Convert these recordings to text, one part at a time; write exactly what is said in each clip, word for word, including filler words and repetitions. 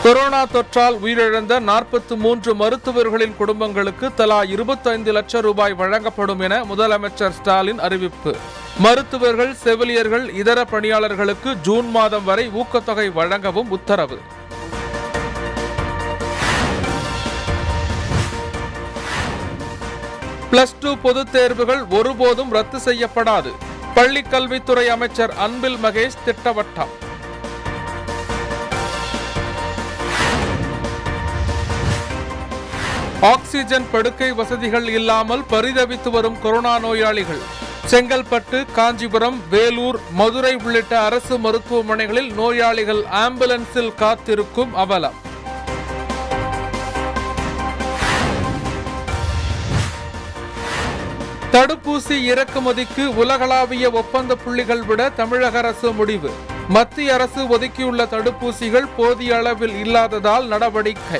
Corona தொற்றால் உயிரிழந்த நாற்பத்தி மூன்று மருத்துவர்களின் குடும்பங்களுக்கு தலா இருபத்தைந்து லட்சம் ரூபாய் வழங்கப்படும் என முதலமைச்சர் ஸ்டாலின் அறிவிப்பு. மருத்துவர்கள், செவிலியர்கள், இதர பணியாளர்களுக்கு ஜூன் மாதம் வரை ஊக்கத்தொகை வழங்கவும் உத்தரவு. பிளஸ் டூ பொதுத் தேர்வுகள் ஒருபோதும் ரத்து செய்யப்படாது. பள்ளிக் கல்வித்துறை அமைச்சர் அன்பில் மகேஷ் திட்டவட்டம். ஆக்சிஜன் படுக்கை வசதிகள் இல்லாமல் பரிதவித்து வரும் கொரோனா நோயாளிகள். செங்கல்பட்டு, காஞ்சிபுரம், வேலூர், மதுரை உள்ளிட்ட அரசு மருத்துவமனைகளில் நோயாளிகள் ஆம்புலன்ஸில் காத்திருக்கும் அவலம். தடுப்பூசி இறக்குமதிக்கு உலகளாவிய ஒப்பந்த புள்ளிகள் விட தமிழக அரசு முடிவு. மத்திய அரசு ஒதுக்கியுள்ள தடுப்பூசிகள் போதிய அளவில் இல்லாததால் நடவடிக்கை.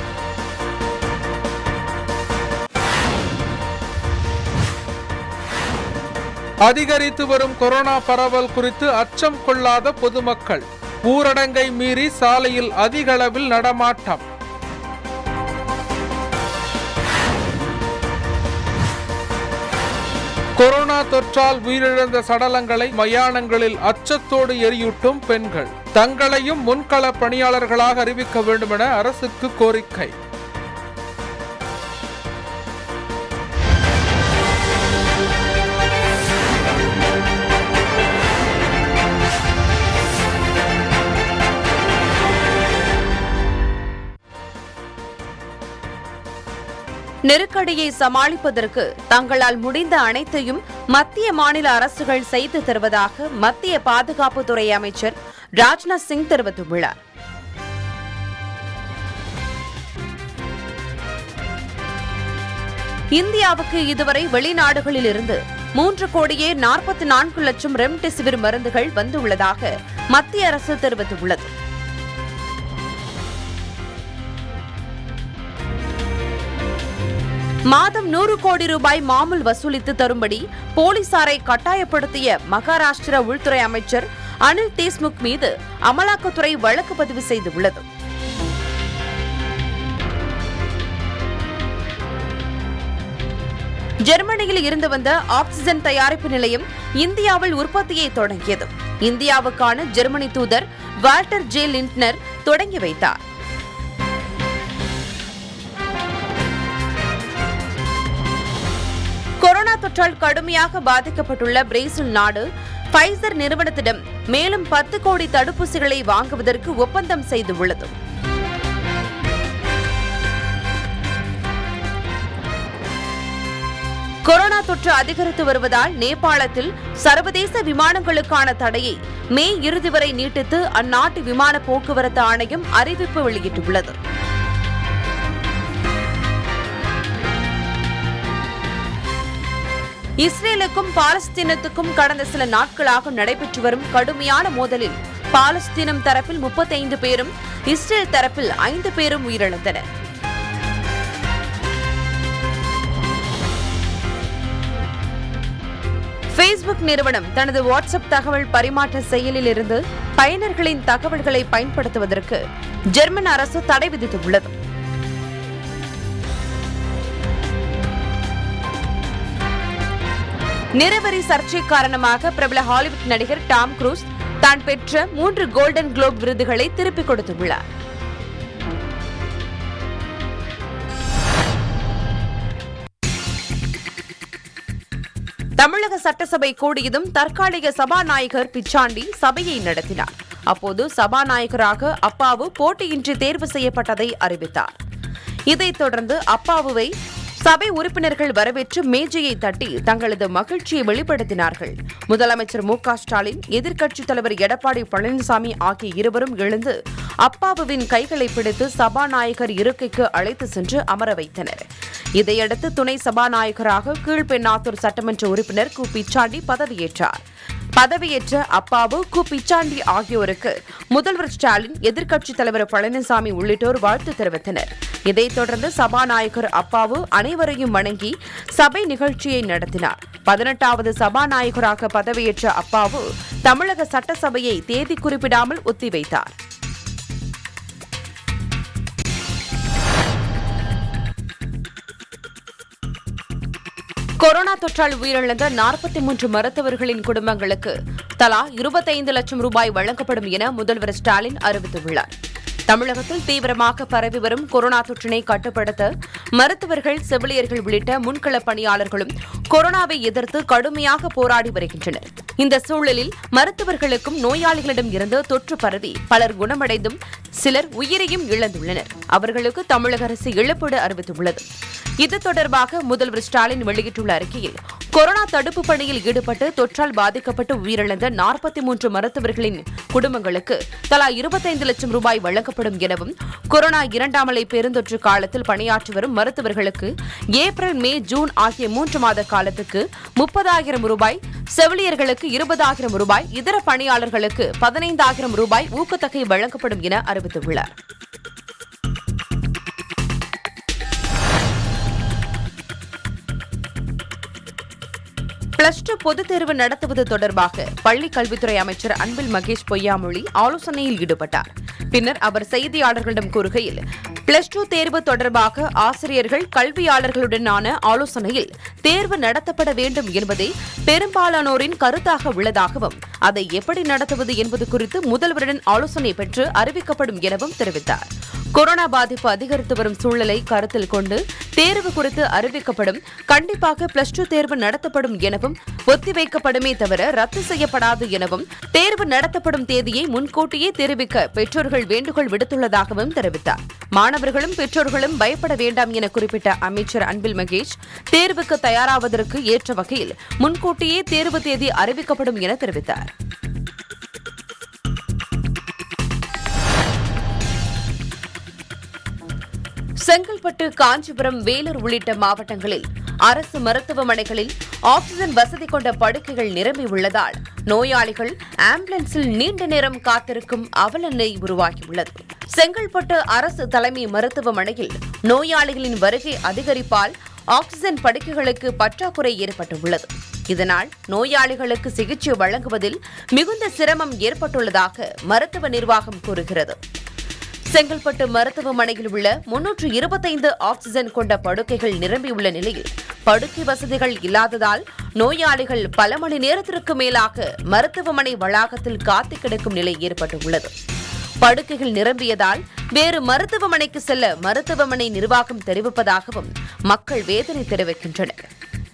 அதிகரித்து வரும் கொரோனா பரவல் குறித்து அச்சம் கொள்ளாத பொதுமக்கள். ஊரடங்கை மீறி சாலையில் அதிக அளவில் நடமாட்டம். கொரோனா தொற்றால் உயிரிழந்த சடலங்களை மயானங்களில் அச்சத்தோடு எரியூட்டும் பெண்கள். தங்களையும் முன்கள பணியாளர்களாக அறிவிக்க வேண்டும் என அரசுக்கு கோரிக்கை. நெருக்கடியை சமாளிப்பதற்கு தங்களால் முடிந்த அனைத்தையும் மத்திய மாநில அரசுகள் செய்து தருவதாக மத்திய பாதுகாப்புத்துறை அமைச்சர் ராஜ்நாத் சிங் தெரிவித்துள்ளார். இந்தியாவுக்கு இதுவரை வெளிநாடுகளில் இருந்து மூன்று கோடியே நாற்பத்தி நான்கு லட்சம் ரெம்டெசிவிர் மருந்துகள் வந்துள்ளதாக மத்திய அரசு தெரிவித்துள்ளது. மாதம் நூறு கோடி ரூபாய் மாமூல் வசூலித்து தரும்படி போலீசாரை கட்டாயப்படுத்திய மகாராஷ்டிர உள்துறை அமைச்சர் அனில் தேஷ்முக் மீது அமலாக்கத்துறை வழக்கு பதிவு செய்துள்ளது. ஜெர்மனியில் இருந்து வந்த ஆக்சிஜன் தயாரிப்பு நிலையம் இந்தியாவில் உற்பத்தியை தொடங்கியது. இந்தியாவுக்கான ஜெர்மனி தூதர் வால்டர் ஜே லிண்ட்னர் தொடங்கி வைத்தார். கொரோனா தொற்றால் கடுமையாக பாதிக்கப்பட்டுள்ள பிரேசில் நாடு ஃபைசர் நிறுவனத்திடம் மேலும் பத்து கோடி தடுப்பூசிகளை வாங்குவதற்கு ஒப்பந்தம் செய்துள்ளது. கொரோனா தொற்று அதிகரித்து வருவதால் நேபாளத்தில் சர்வதேச விமானங்களுக்கான தடையை மே இறுதி வரை நீட்டித்து அந்நாட்டு விமான போக்குவரத்து ஆணையம் அறிவிப்பு வெளியிட்டுள்ளது. இஸ்ரேலுக்கும் பாலஸ்தீனத்துக்கும் கடந்த சில நாட்களாக நடைபெற்று வரும் கடுமையான மோதலில் பாலஸ்தீனம் தரப்பில் முப்பத்தைந்து பேரும் இஸ்ரேல் தரப்பில் ஐந்து பேரும் உயிரிழந்தனர். ஃபேஸ்புக் நிறுவனம் தனது வாட்ஸ்அப் தகவல் பரிமாற்ற செயலில் இருந்து பயனர்களின் தகவல்களை பயன்படுத்துவதற்கு ஜெர்மன் அரசு தடை விதித்துள்ளது. நிறவெறி சர்ச்சை காரணமாக பிரபல ஹாலிவுட் நடிகர் டாம் குரூஸ் தான் பெற்ற மூன்று கோல்டன் குளோப் விருதுகளை திருப்பிக் கொடுத்துள்ளார். தமிழக சட்டசபை கூடியதும் தற்காலிக சபாநாயகர் பிச்சாண்டி சபையை நடத்தினார். அப்போது சபாநாயகராக அப்பாவு போட்டியின்றி தேர்வு செய்யப்பட்டதை அறிவித்தார். இதைத் தொடர்ந்து அப்பாவுவை சபை உறுப்பினர்கள் வரவேற்று மேஜையை தட்டி தங்களது மகிழ்ச்சியை வெளிப்படுத்தினார்கள். முதலமைச்சர் மு க ஸ்டாலின், எதிர்க்கட்சித் தலைவர் எடப்பாடி பழனிசாமி ஆகிய இருவரும் எழுந்து அப்பாவுவின் கைகளை பிடித்து சபாநாயகர் இருக்கைக்கு அழைத்து சென்று அமர வைத்தனர். இதையடுத்து துணை சபாநாயகராக கீழ்பெண்ணாத்தூர் சட்டமன்ற உறுப்பினர் கு பிச்சாண்டி பதவியேற்றார். பதவியேற்ற அப்பாவு, கு பிச்சாண்டி ஆகியோருக்கு முதல்வர் ஸ்டாலின், எதிர்க்கட்சித் தலைவர் பழனிசாமி உள்ளிட்டோர் வாழ்த்து தெரிவித்தனர். இதைத் தொடர்ந்து சபாநாயகர் அப்பாவு அனைவரையும் வணங்கி சபை நிகழ்ச்சியை நடத்தினார். பதினெட்டாவது சபாநாயகராக பதவியேற்ற அப்பாவு தமிழக சட்டசபையை தேதி குறிப்பிடாமல் ஒத்திவைத்தார். தொற்றால் உயிரிழந்த நாற்பத்தி மூன்று மருத்துவர்களின் குடும்பங்களுக்கு தலா இருபத்தைந்து லட்சம் ரூபாய் வழங்கப்படும் என முதல்வர் ஸ்டாலின் அறிவித்துள்ளார். தமிழகத்தில் தீவிரமாக பரவி வரும் கொரோனா தொற்றினை கட்டுப்படுத்த மருத்துவர்கள், செவிலியர்கள் உள்ளிட்ட முன்களப் பணியாளர்களும் கொரோனாவை எதிர்த்து கடுமையாக போராடி வருகின்றனர். இந்த சூழலில் மருத்துவர்களுக்கும் நோயாளிகளிடம் இருந்து தொற்று பரவி பலர் குணமடைந்தும் சிலர் உயிரையும் இழந்துள்ளனர். அவர்களுக்கு தமிழக அரசு இழப்பீடு அறிவித்துள்ளது. இது தொடர்பாக முதல்வர் ஸ்டாலின் வெளியிட்டுள்ள அறிக்கையில், கொரோனா தடுப்பு பணியில் ஈடுபட்டு தொற்றால் பாதிக்கப்பட்டு உயிரிழந்த நாற்பத்தி மூன்று மருத்துவர்களின் குடும்பங்களுக்கு தலா இருபத்தைந்து லட்சம் ரூபாய் வழங்கப்படும் எனவும், கொரோனா இரண்டாம் அலை பெருந்தொற்று காலத்தில் பணியாற்றி வரும் மருத்துவர்களுக்கு ஏப்ரல், மே, ஜூன் ஆகிய மூன்று மாத காலத்துக்கு முப்பதாயிரம் ரூபாய், செவிலியர்களுக்கு இருபதாயிரம் ரூபாய், இதர பணியாளர்களுக்கு பதினைந்தாயிரம் ரூபாய் ஊக்கத்தொகை வழங்கப்படும் என அறிவித்துள்ளார். பிளஸ் டூ பொதுத் தேர்வு நடத்துவது தொடர்பாக பள்ளிக் கல்வித்துறை அமைச்சர் அன்பில் மகேஷ் பொய்யாமொழி ஆலோசனையில் ஈடுபட்டார். பின்னர் அவர் செய்தியாளர்களிடம் கூறுகையில், பிளஸ் டூ தேர்வு தொடர்பாக ஆசிரியர்கள், கல்வியாளர்களுடனான ஆலோசனையில் தேர்வு நடத்தப்பட வேண்டும் என்பதே பெரும்பாலானோரின் கருத்தாக உள்ளதாகவும், அதை எப்படி நடத்துவது என்பது குறித்து முதல்வருடன் ஆலோசனை பெற்று அறிவிக்கப்படும் எனவும் தெரிவித்தார். கொரோனா பாதிப்பு அதிகரித்து வரும் சூழலை கருத்தில் கொண்டு தேர்வு குறித்து அறிவிக்கப்படும். கண்டிப்பாக பிளஸ் டூ தேர்வு நடத்தப்படும் எனவும், ஒத்திவைக்கப்படுமே தவிர ரத்து செய்யப்படாது எனவும், தேர்வு நடத்தப்படும் தேதியை முன்கூட்டியே தெரிவிக்க பெற்றோர்கள் வேண்டுகோள் விடுத்துள்ளதாகவும் தெரிவித்தார். மாணவர்களும் பெற்றோர்களும் பயப்பட வேண்டாம் என குறிப்பிட்ட அமைச்சர் அன்பில் மகேஷ், தேர்வுக்கு தயாராவதற்கு ஏற்ற வகையில் முன்கூட்டியே தேர்வு தேதி அறிவிக்கப்படும் என தெரிவித்தார். செங்கல்பட்டு, காஞ்சிபுரம், வேலூர் உள்ளிட்ட மாவட்டங்களில் அரசு மருத்துவமனைகளில் ஆக்ஸிஜன் வசதி கொண்ட படுக்கைகள் நிரம்பியுள்ளதால் நோயாளிகள் ஆம்புலன்ஸில் நீண்ட நேரம் காத்திருக்கும் அவலநிலை உருவாகியுள்ளது. செங்கல்பட்டு அரசு தலைமை மருத்துவமனையில் நோயாளிகளின் வருகை அதிகரிப்பால் ஆக்ஸிஜன் படுக்கைகளுக்கு பற்றாக்குறை ஏற்பட்டுள்ளது. இதனால் நோயாளிகளுக்கு சிகிச்சை வழங்குவதில் மிகுந்த சிரமம் ஏற்பட்டுள்ளதாக மருத்துவ நிர்வாகம் கூறுகிறது. செங்கல்பட்டு மருத்துவமனையில் உள்ள முன்னூற்று இருபத்தைந்து ஆக்ஸிஜன் கொண்ட படுக்கைகள் நிரம்பியுள்ள நிலையில் படுக்கை வசதிகள் இல்லாததால் நோயாளிகள் பல மணி நேரத்திற்கு மேலாக மருத்துவமனை வளாகத்தில் காத்து கிடக்கும் நிலை ஏற்பட்டுள்ளது. படுக்கைகள் நிரம்பியதால் வேறு மருத்துவமனைக்கு செல்ல மருத்துவமனை நிர்வாகம் தெரிவிப்பதாகவும் மக்கள் வேதனை தெரிவிக்கின்றனர்.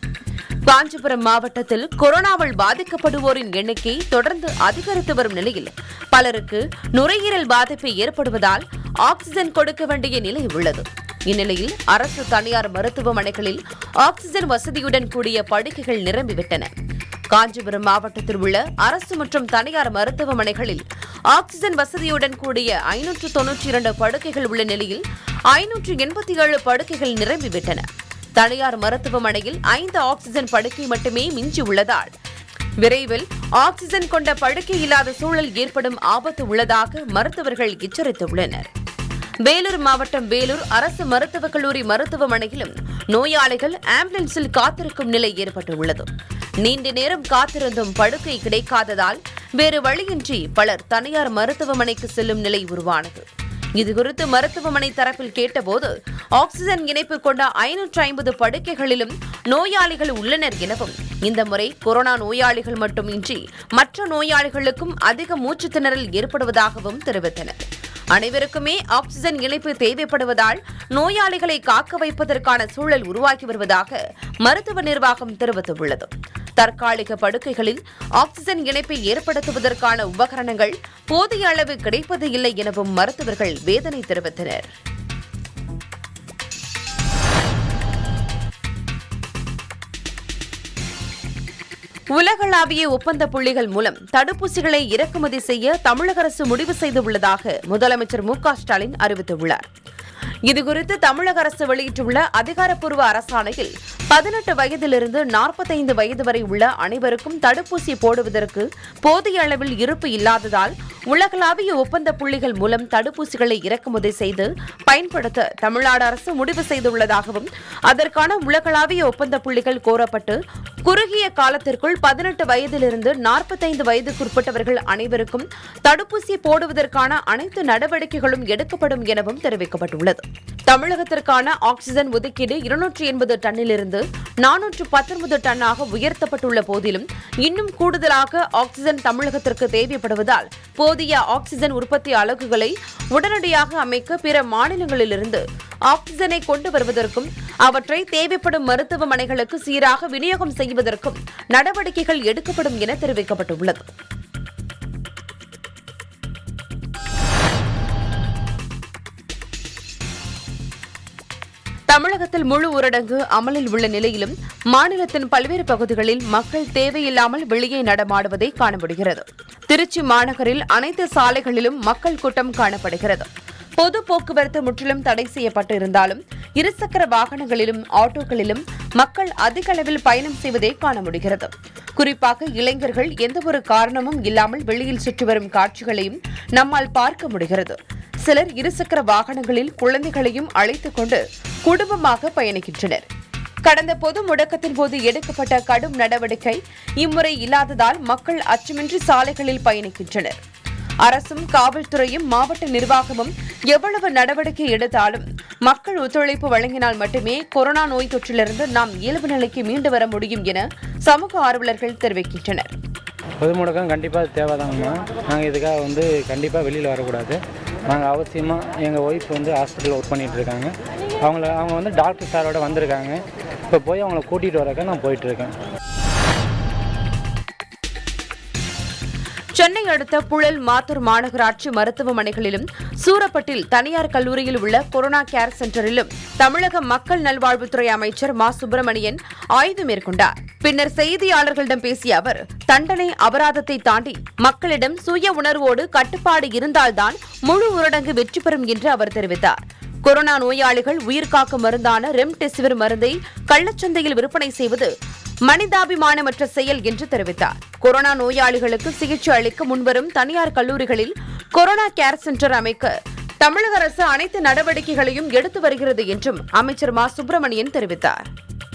காஞ்சிபுரம் மாவட்டத்தில் கொரோனாவால் பாதிக்கப்படுவோரின் எண்ணிக்கை தொடர்ந்து அதிகரித்து வரும் நிலையில் பலருக்கு நுரையீரல் பாதிப்பு ஏற்படுவதால் ஆக்ஸிஜன் கொடுக்க வேண்டிய நிலை உள்ளது. இந்நிலையில் அரசு, தனியார் மருத்துவமனைகளில் ஆக்ஸிஜன் வசதியுடன் கூடிய படுக்கைகள் நிரம்பிவிட்டன. காஞ்சிபுரம் மாவட்டத்தில் உள்ள அரசு மற்றும் தனியார் மருத்துவமனைகளில் ஆக்ஸிஜன் வசதியுடன் கூடிய ஐநூற்று தொன்னூற்றி இரண்டு படுக்கைகள் உள்ள நிலையில் ஐநூற்று எண்பத்தி ஏழு படுக்கைகள் நிரம்பிவிட்டன. தனியார் மருத்துவமனையில் ஐந்து ஆக்ஸிஜன் படுக்கை மட்டுமே மிஞ்சி உள்ளதால் விரைவில் ஆக்ஸிஜன் கொண்ட படுக்கை இல்லாத சூழல் ஏற்படும் ஆபத்து உள்ளதாக மருத்துவர்கள் எச்சரித்துள்ளனர். வேலூர் மாவட்டம் வேலூர் அரசு மருத்துவக் கல்லூரி மருத்துவமனையிலும் நோயாளிகள் ஆம்புலன்ஸில் காத்திருக்கும் நிலை ஏற்பட்டுள்ளது. நீண்ட நேரம் காத்திருந்தும் படுக்கை கிடைக்காததால் வேறு வழியின்றி பலர் தனியார் மருத்துவமனைக்கு செல்லும் நிலை உருவானது. இதுகுறித்து மருத்துவமனை தரப்பில் கேட்டபோது, ஆக்ஸிஜன் இணைப்பு கொண்ட ஐநூற்று ஐம்பது படுக்கைகளிலும் நோயாளிகள் உள்ளனர் எனவும், இந்த முறை கொரோனா நோயாளிகள் மட்டுமின்றி மற்ற நோயாளிகளுக்கும் அதிக மூச்சு திணறல் ஏற்படுவதாகவும் தெரிவித்தனர். அனைவருக்குமே ஆக்ஸிஜன் இணைப்பு தேவைப்படுவதால் நோயாளிகளை காக்க வைப்பதற்கான சூழல் உருவாகி வருவதாக மருத்துவ நிர்வாகம் தெரிவித்துள்ளது. தற்காலிக படுக்கைகளில் ஆக்ஸிஜன் இணைப்பை ஏற்படுத்துவதற்கான உபகரணங்கள் போதிய அளவு கிடைப்பது இல்லை எனவும் மருத்துவர்கள் வேதனை தெரிவித்தனர். உலகளாவிய ஒப்பந்த புள்ளிகள் மூலம் தடுப்பூசிகளை இறக்குமதி செய்ய தமிழக அரசு முடிவு செய்துள்ளதாக முதலமைச்சர் மு க ஸ்டாலின் அறிவித்துள்ளார். இதுகுறித்து தமிழக அரசு வெளியிட்டுள்ள அதிகாரப்பூர்வ அரசாணையில் பதினெட்டு வயதிலிருந்து நாற்பத்தைந்து வயது வரை உள்ள அனைவருக்கும் தடுப்பூசி போடுவதற்கு போதிய அளவில் இருப்பு இல்லாததால் உலகளாவிய ஒப்பந்த புள்ளிகள் மூலம் தடுப்பூசிகளை இறக்குமதி செய்து பயன்படுத்த தமிழ்நாடு அரசு முடிவு செய்துள்ளதாகவும், அதற்கான உலகளாவிய ஒப்பந்த புள்ளிகள் கோரப்பட்டு குறுகிய காலத்திற்குள் பதினெட்டு வயதிலிருந்து நாற்பத்தைந்து வயதுக்குட்பட்டவர்கள் அனைவருக்கும் தடுப்பூசி போடுவதற்கான அனைத்து நடவடிக்கைகளும் எடுக்கப்படும் எனவும் தெரிவிக்கப்பட்டுள்ளது. தமிழகத்திற்கான ஆக்ஸிஜன் ஒதுக்கீடு இருநூற்று எண்பது டன்னிலிருந்து நானூற்று பத்தொன்பது டன்னாக உயர்த்தப்பட்டுள்ள போதிலும் இன்னும் கூடுதலாக ஆக்ஸிஜன் தமிழகத்திற்கு தேவைப்படுவதால் போதிய ஆக்ஸிஜன் உற்பத்தி அலகுகளை உடனடியாக அமைக்க பிற மாநிலங்களிலிருந்து ஆக்ஸிஜனை கொண்டு வருவதற்கும் அவற்றை தேவைப்படும் மருத்துவமனைகளுக்கு சீராக விநியோகம் செய்வதற்கும் நடவடிக்கைகள் எடுக்கப்படும் என தெரிவிக்கப்பட்டுள்ளது. தமிழகத்தில் முழு ஊரடங்கு அமலில் உள்ள நிலையிலும் மாநிலத்தின் பல்வேறு பகுதிகளில் மக்கள் தேவையில்லாமல் வெளியே நடமாடுவதை காண முடிகிறது. திருச்சி மாநகரில் அனைத்து சாலைகளிலும் மக்கள் கூட்டம் காணப்படுகிறது. பொது போக்குவரத்து முற்றிலும் தடை செய்யப்பட்டு இருந்தாலும் இருசக்கர வாகனங்களிலும் ஆட்டோக்களிலும் மக்கள் அதிக அளவில் பயணம் செய்வதை காண முடிகிறது. குறிப்பாக இளைஞர்கள் எந்தவொரு காரணமும் இல்லாமல் வெளியில் சுற்றி வரும் காட்சிகளையும் நம்மால் பார்க்க முடிகிறது. சிலர் இருசக்கர வாகனங்களில் குழந்தைகளையும் அழைத்துக் கொண்டு குடும்பமாக பயணிக்கின்றனர். கடந்த பொது முடக்கத்தின் போது எடுக்கப்பட்ட கடும் நடவடிக்கை இம்முறை இல்லாததால் மக்கள் அச்சமின்றி சாலைகளில் பயணிக்கின்றனர். அரசும் காவல்துறையும் மாவட்ட நிர்வாகமும் எவ்வளவு நடவடிக்கை எடுத்தாலும் மக்கள் ஒத்துழைப்பு வழங்கினால் மட்டுமே கொரோனா நோய் தொற்றிலிருந்து நாம் இயல்பு நிலைக்கு மீண்டு வர முடியும் என சமூக ஆர்வலர்கள் தெரிவிக்கின்றனர். பொது முடக்கம் கண்டிப்பாக தேவைதாங்கம்மா. நாங்கள் இதுக்காக வந்து கண்டிப்பாக வெளியில் வரக்கூடாது. நாங்கள் அவசியமாக எங்கள் ஒய்ஃப் வந்து ஹாஸ்பிட்டலில் ஒர்க் பண்ணிகிட்டு இருக்காங்க. அவங்கள அவங்க வந்து டாக்டர் சாரோட வந்திருக்காங்க. இப்போ போய் அவங்கள கூட்டிகிட்டு வரக்க நான் போயிட்டுருக்கேன். சென்னை அடுத்த புழல் மாத்தூர் மாநகராட்சி மருத்துவமனைகளிலும் சூரப்பட்டில் தனியார் கல்லூரியில் உள்ள கொரோனா கேர் சென்டரிலும் தமிழக மக்கள் நல்வாழ்வுத்துறை அமைச்சர் மா சுப்பிரமணியன் ஆய்வு மேற்கொண்டார். பின்னர் செய்தியாளர்களிடம் பேசிய அவர், தண்டனை அபராதத்தை தாண்டி மக்களிடம் சுய உணர்வோடு கட்டுப்பாடு இருந்தால்தான் முழு ஊரடங்கு வெற்றி பெறும் என்று அவர் தெரிவித்தார். கொரோனா நோயாளிகள் உயிர்காக்கும் மருந்தான ரெம்டெசிவிர் மருந்தை கள்ளச்சந்தையில் விற்பனை செய்வது மனிதாபிமானமற்ற செயல் என்று தெரிவித்தார். கொரோனா நோயாளிகளுக்கு சிகிச்சை அளிக்க முன்வரும் தனியார் கல்லூரிகளில் கொரோனா கேர் சென்டர் அமைக்க தமிழக அரசு அனைத்து நடவடிக்கைகளையும் எடுத்து வருகிறது என்றும் அமைச்சர் மா சுப்பிரமணியன் தெரிவித்தார்.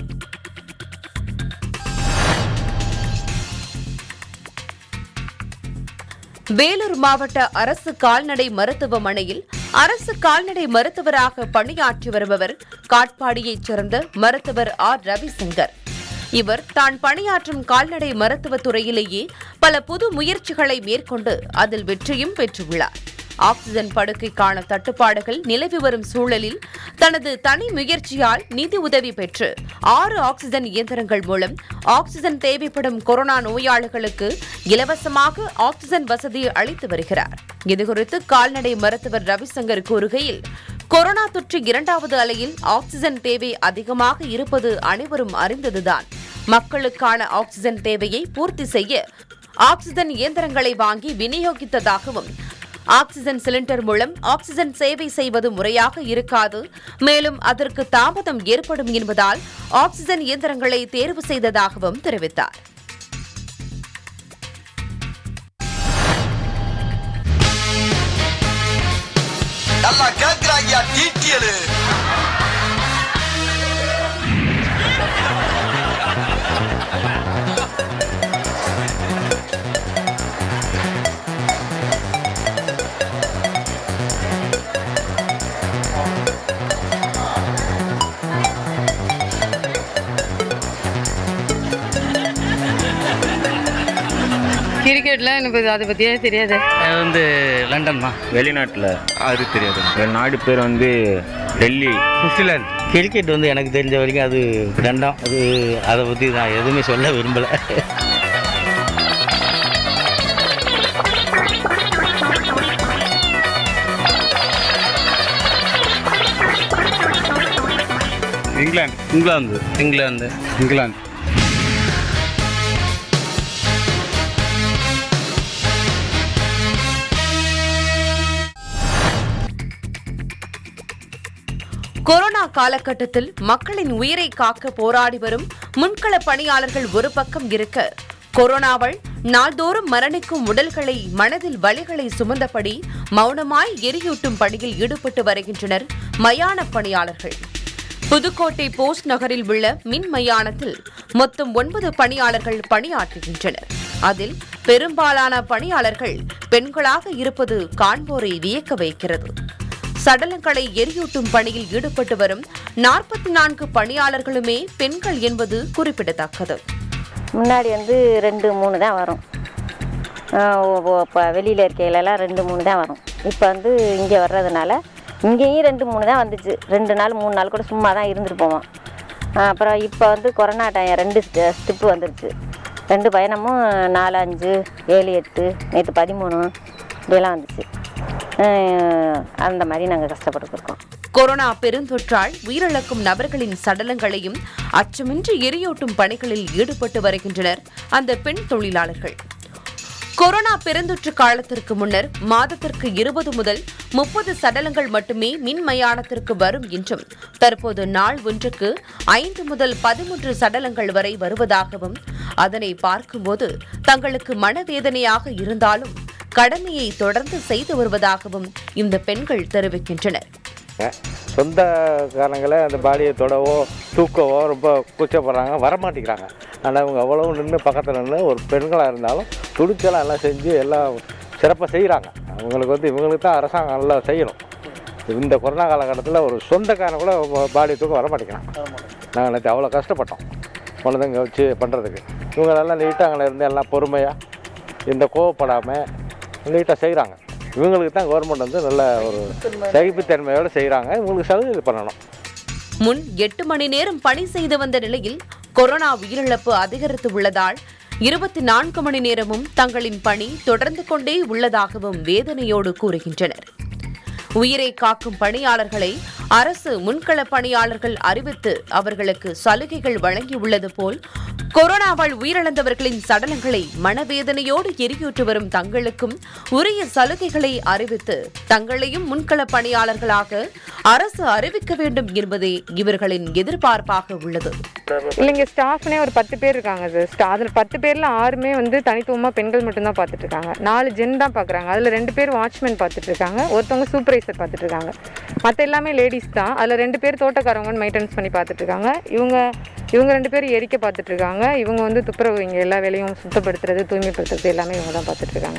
வேலூர் மாவட்ட அரசு கால்நடை மருத்துவமனையில் அரசு கால்நடை மருத்துவராக பணியாற்றி வருபவர் காட்பாடியைச் சேர்ந்த மருத்துவர் ஆர் ரவிசங்கர். இவர் தான் பணியாற்றும் கால்நடை மருத்துவத் துறையிலேயே பல புது முயற்சிகளை மேற்கொண்டு அதில் வெற்றியும் பெற்றுள்ளார். ஆக்ஸிஜன் படுக்கைக்கான தட்டுப்பாடுகள் நிலவி வரும் சூழலில் தனது தனி முயற்சியால் நிதி உதவி பெற்று ஆறு ஆக்ஸிஜன் இயந்திரங்கள் மூலம் ஆக்ஸிஜன் தேவைப்படும் கொரோனா நோயாளிகளுக்கு இலவசமாக ஆக்ஸிஜன் வசதி அளித்து வருகிறார். இதுகுறித்து கால்நடை மருத்துவர் ரவிசங்கர் கூறுகையில், கொரோனா தொற்று இரண்டாவது அலையில் ஆக்ஸிஜன் தேவை அதிகமாக இருப்பது அனைவரும் அறிந்ததுதான். மக்களுக்கான ஆக்ஸிஜன் தேவையை பூர்த்தி செய்ய ஆக்ஸிஜன் இயந்திரங்களை வாங்கி விநியோகித்ததாகவும், ஆக்ஸிஜன் சிலிண்டர் மூலம் ஆக்ஸிஜன் சேவை செய்வது முறையாக இருக்காது, மேலும் அதற்கு தாமதம் ஏற்படும் என்பதால் ஆக்ஸிஜன் இயந்திரங்களை தேர்வு செய்ததாகவும் தெரிவித்தார். கிரிக்கெட்லாம் எனக்கு அதை பற்றியே தெரியாது. அது வந்து லண்டன்மா, வெளிநாட்டில் அது தெரியாது. நாடு பேர் வந்து டெல்லி, சுவிட்சர்லாந்து. கிரிக்கெட் வந்து எனக்கு தெரிஞ்ச வரைக்கும் அது ரெண்டாம், அது அதை பற்றி நான் எதுவுமே சொல்ல விரும்பலை. England England England England corona காலகட்டத்தில் மக்களின் உயிரை காக்க போராடி வரும் முன்கள பணியாளர்கள் ஒரு பக்கம் இருக்க, கொரோனாவால் நாள்தோறும் மரணிக்கும் உடல்களை மனதில் வலிகளை சுமந்தபடி மௌனமாய் எரியூட்டும் பணியில் ஈடுபட்டு வருகின்றனர் மயான பணியாளர்கள். புதுக்கோட்டை போஸ்ட் நகரில் உள்ள மின் மயானத்தில் மொத்தம் ஒன்பது பணியாளர்கள் பணியாற்றுகின்றனர். அதில் பெரும்பாலான பணியாளர்கள் பெண்களாக இருப்பது காண்போரை வியக்க வைக்கிறது. சடலங்களை எரியூட்டும் பணியில் ஈடுபட்டு வரும் நாற்பத்தி நான்கு பணியாளர்களுமே பெண்கள் என்பது குறிப்பிடத்தக்கது. முன்னாடி வந்து ரெண்டு மூணு தான் வரும், இப்போ வெளியில் இருக்கையிலலாம் ரெண்டு மூணு தான் வரும். இப்போ வந்து இங்கே வர்றதுனால இங்கேயும் ரெண்டு மூணு தான் வந்துச்சு. ரெண்டு நாள் மூணு நாள் கூட சும்மா தான் இருந்துட்டு போவோம். அப்புறம் இப்போ வந்து கொரோனா டைம் ரெண்டு ஸ்டிப்பு வந்துருச்சு. ரெண்டு பயணமும் நாலு அஞ்சு ஏழு எட்டு நேற்று பதிமூணு இப்படியெல்லாம் வந்துச்சு. அந்த மாதிரி நாங்கள் கஷ்டப்பட்டுருக்கோம். கொரோனா பெருந்தொற்றால் உயிரிழக்கும் நபர்களின் சடலங்களையும் அச்சமின்றி எரியூட்டும் பணிகளில் ஈடுபட்டு வருகின்றனர் அந்த பெண் தொழிலாளர்கள். கொரோனா பெருந்தொற்று காலத்திற்கு முன்னர் மாதத்திற்கு இருபது முதல் முப்பது சடலங்கள் மட்டுமே மின் மயானத்திற்கு வரும் என்றும் தற்போது நாள் ஒன்றுக்கு ஐந்து முதல் பதிமூன்று சடலங்கள் வரை வருவதாகவும், அதனை பார்க்கும்போது தங்களுக்கு மனவேதனையாக இருந்தாலும் கடமையை தொடர்ந்து செய்து வருவதாகவும் இந்த பெண்கள் தெரிவிக்கின்றனர். சொந்த காரணங்களை அந்த பாடியை தொடவோ தூக்கவோ ரொம்ப கூச்சப்படுறாங்க, வரமாட்டேங்கிறாங்க. ஆனால் அவங்க அவ்வளவு நின்று பக்கத்தில் நின்று ஒரு பெண்களாக இருந்தாலும் துடிச்செல்லாம் எல்லாம் செஞ்சு எல்லாம் சிறப்பாக செய்கிறாங்க. அவங்களுக்கு வந்து இவங்களுக்கு தான் அரசாங்கம் நல்லா செய்யணும். இந்த கொரோனா காலகட்டத்தில் ஒரு சொந்தக்காரன் கூட பாடியை தூக்க வரமாட்டேங்கிறான். நாங்கள் நேற்று அவ்வளோ கஷ்டப்பட்டோம் குழந்தைங்க வச்சு பண்ணுறதுக்கு. இவங்களெல்லாம் நீட்டாக அங்கே இருந்து எல்லாம் பொறுமையாக இந்த கோவப்படாமல் நீட்டாக செய்கிறாங்க. இவங்களுக்கு தான் கவர்மெண்ட் வந்து நல்ல ஒரு சகிப்புத்தன்மையோடு செய்கிறாங்க. இவங்களுக்கு சலுகை பண்ணணும். முன் எட்டு மணி நேரம் பணி செய்து வந்த நிலையில் கொரோனா உயிரிழப்பு அதிகரித்து உள்ளதால் இருபத்தி நான்கு மணி நேரமும் தங்களின் பணி தொடர்ந்து கொண்டே உள்ளதாகவும் வேதனையோடு கூறுகின்றனர். உயிரை காக்கும் பணியாளர்களை அரசு முன்கள பணியாளர்கள் அறிவித்து அவர்களுக்கு சலுகைகள் வழங்கியுள்ளது போல் கொரோனாவால் உயிரிழந்தவர்களின் சடலங்களை மனவேதனையோடு எரியூற்றி வரும் தங்களுக்கும் உரிய சலுகைகளை அறிவித்து தங்களையும் முன்கள பணியாளர்களாக அரசு அறிவிக்க வேண்டும் என்பதே இவர்களின் எதிர்பார்ப்பாக உள்ளது. இல்லைங்க, ஸ்டாஃப்னே ஒரு பத்து பேர் இருக்காங்க சார். அதில் பத்து பேர்ல ஆறுமே வந்து தனித்துவமாக பெண்கள் மட்டும்தான் பார்த்துட்டு இருக்காங்க. நாலு ஜென் தான் பார்க்குறாங்க. அதில் ரெண்டு பேர் வாட்ச்மேன் பார்த்துட்டு இருக்காங்க, ஒருத்தவங்க சூப்பர்வைசர் பார்த்துட்டு இருக்காங்க. மற்ற எல்லாமே லேடிஸ் தான். அதில் ரெண்டு பேர் தோட்டக்காரவங்க மெயின்டெனன்ஸ் பண்ணி பார்த்துட்டு இருக்காங்க. இவங்க இவங்க ரெண்டு பேரும் எரிக்க பார்த்துட்டு இருக்காங்க. இவங்க வந்து துப்புரவு இங்கே எல்லா வேலையும் சுத்தப்படுத்துறது தூய்மைப்படுத்துறது எல்லாமே இவங்க தான் பார்த்துட்டு இருக்காங்க.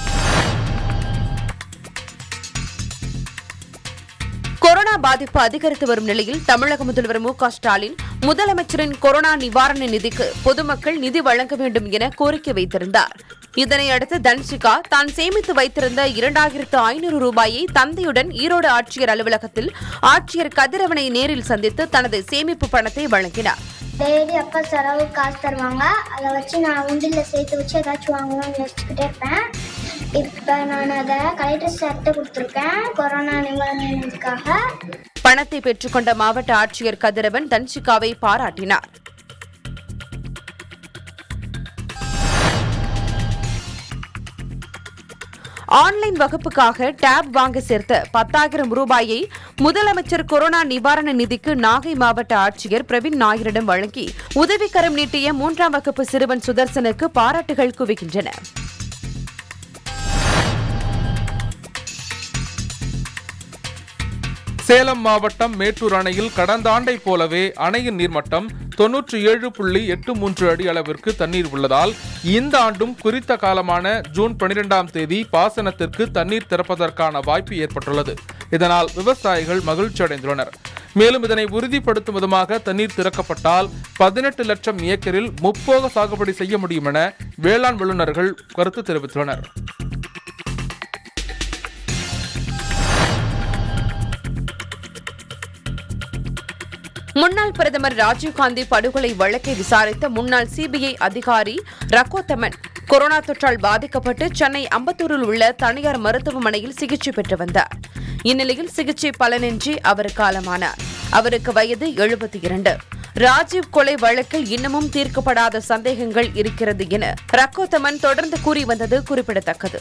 கொரோனா பாதிப்பு அதிகரித்து வரும் நிலையில் தமிழக முதல்வர் மு க ஸ்டாலின் முதலமைச்சரின் கொரோனா நிவாரண நிதிக்கு பொதுமக்கள் நிதி வழங்க வேண்டும் என கோரிக்கை வைத்திருந்தார். இதனையடுத்து தன்சிகா தான் சேமித்து வைத்திருந்த இரண்டாயிரத்து ஐநூறு ரூபாயை தந்தையுடன் ஈரோடு ஆட்சியர் அலுவலகத்தில் ஆட்சியர் கதிரவனை நேரில் சந்தித்து தனது சேமிப்பு பணத்தை வழங்கினார். டெய்லி அப்பா செலவு காசு தருவாங்க, அதை வச்சு நான் உண்டியில் சேர்த்து வச்சு ஏதாச்சும் வாங்கணும்னு யோசிச்சுக்கிட்டே இருப்பேன். இப்போ நான் அதை கலெக்டர் சார்கிட்ட கொடுத்துருக்கேன் கொரோனா நிவாரணத்துக்காக. பணத்தை பெற்றுக்கொண்ட மாவட்ட ஆட்சியர் கதிரவன் தன்சிகாவை பாராட்டினார். ஆன்லைன் வகுப்புக்காக டேப் வாங்க சேர்த்த பத்தாயிரம் ரூபாயை முதலமைச்சர் கொரோனா நிவாரண நிதிக்கு நாகை மாவட்ட ஆட்சியர் பிரவீன் நாயரிடம் வழங்கி உதவிக்கரம் நீட்டிய மூன்றாம் வகுப்பு சிறுவன் சுதர்சனுக்கு பாராட்டுகள் குவிக்கின்றன. சேலம் மாவட்டம் மேட்டூர் அணையில் கடந்த ஆண்டை போலவே அணையின் நீர்மட்டம் தொன்னூற்றி ஏழு புள்ளி எட்டு மூன்று அடி அளவிற்கு தண்ணீர் உள்ளதால் இந்த ஆண்டும் குறித்த காலமான ஜூன் பனிரெண்டாம் தேதி பாசனத்திற்கு தண்ணீர் திறப்பதற்கான வாய்ப்பு ஏற்பட்டுள்ளது. இதனால் விவசாயிகள் மகிழ்ச்சி அடைந்துள்ளனர். மேலும் இதனை உறுதிப்படுத்தும் விதமாக தண்ணீர் திறக்கப்பட்டால் பதினெட்டு லட்சம் ஏக்கரில் முப்போக சாகுபடி செய்ய முடியும் என வேளாண் வல்லுநர்கள் கருத்து தெரிவித்துள்ளனர். முன்னாள் பிரதமர் ராஜீவ்காந்தி படுகொலை வழக்கை விசாரித்த முன்னாள் சிபிஐ அதிகாரி ரக்கோத்தமன் கொரோனா தொற்றால் பாதிக்கப்பட்டு சென்னை அம்பத்தூரில் உள்ள தனியார் மருத்துவமனையில் சிகிச்சை பெற்று வந்தார். இந்நிலையில் சிகிச்சை பலனின்றி அவர் காலமானார். அவருக்கு வயது எழுபத்தி இரண்டு. ராஜீவ் கொலை வழக்கில் இன்னமும் தீர்க்கப்படாத சந்தேகங்கள் இருக்கிறது என ரக்கோத்தமன் தொடர்ந்து கூறி வந்தது குறிப்பிடத்தக்கது.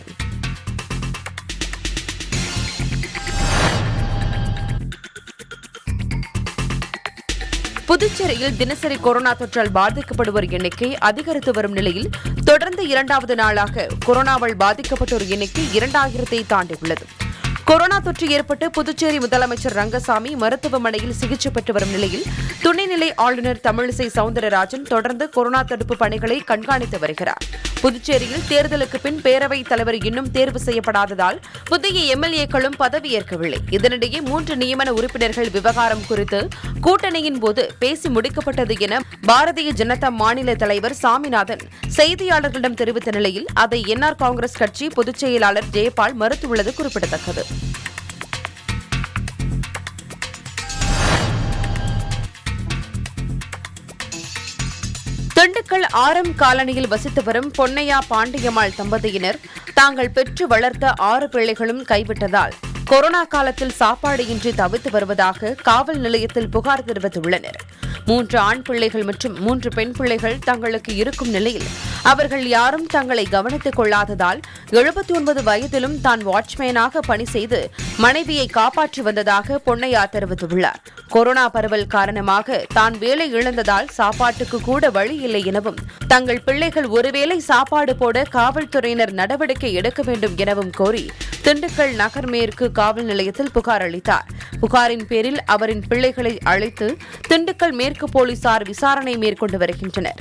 புதுச்சேரியில் தினசரி கொரோனா தொற்றால் பாதிக்கப்படுவோர் எண்ணிக்கை அதிகரித்து வரும் நிலையில் தொடர்ந்து இரண்டாவது நாளாக கொரோனாவால் பாதிக்கப்பட்டோர் எண்ணிக்கை இரண்டாயிரத்தை தாண்டியுள்ளது. கொரோனா தொற்று ஏற்பட்டு புதுச்சேரி முதலமைச்சர் ரங்கசாமி மருத்துவமனையில் சிகிச்சை பெற்று வரும் நிலையில் துணைநிலை ஆளுநர் தமிழிசை சவுந்தரராஜன் தொடர்ந்து கொரோனா தடுப்பு பணிகளை கண்காணித்து வருகிறார். புதுச்சேரியில் தேர்தலுக்கு பின் பேரவைத் தலைவர் இன்னும் தேர்வு செய்யப்படாததால் புதிய எம்எல்ஏக்களும் பதவியேற்கவில்லை. இதனிடையே மூன்று நியமன உறுப்பினர்கள் விவகாரம் குறித்து கூட்டணியின் போது பேசி முடிக்கப்பட்டது என பாரதிய ஜனதா மாநில தலைவர் சாமிநாதன் செய்தியாளர்களிடம் தெரிவித்த நிலையில் அதை என்ஆர் காங்கிரஸ் கட்சி பொதுச் செயலாளர் ஜெயபால் மறுத்துள்ளது குறிப்பிடத்தக்கது. திண்டுக்கல் ஆரம் காலனியில் வசித்து வரும் பொன்னையா பாண்டியம்மாள் தம்பதியினர் தாங்கள் பெற்று வளர்த்த ஆறு பிள்ளைகளும் கைவிட்டதால் கொரோனா காலத்தில் சாப்பாடு இன்றி தவித்து வருவதாக காவல் நிலையத்தில் புகார் தெரிவித்துள்ளனர். மூன்று ஆண் பிள்ளைகள் மற்றும் மூன்று பெண் பிள்ளைகள் தங்களுக்கு இருக்கும் நிலையில் அவர்கள் யாரும் தங்களை கவனித்துக் கொள்ளாததால் எழுபத்தி ஒன்பது வயதிலும் தான் வாட்ச்மேனாக பணி செய்து மனைவியை காப்பாற்றி வந்ததாக பொன்னையா தெரிவித்துள்ளார். கொரோனா பரவல் காரணமாக தான் வேலை இழந்ததால் சாப்பாட்டுக்கு கூட வழி இல்லை எனவும் தங்கள் பிள்ளைகள் ஒருவேளை சாப்பாடு போட காவல்துறையினர் நடவடிக்கை எடுக்க வேண்டும் எனவும் கோரி திண்டுக்கல் நகர் மேற்கு காவல் நிலையத்தில் புகார் அளித்தார். புகாரின் பேரில் அவரின் பிள்ளைகளை அழைத்து திண்டுக்கல் மேற்கு போலீசார் விசாரணை மேற்கொண்டு வருகின்றனர்.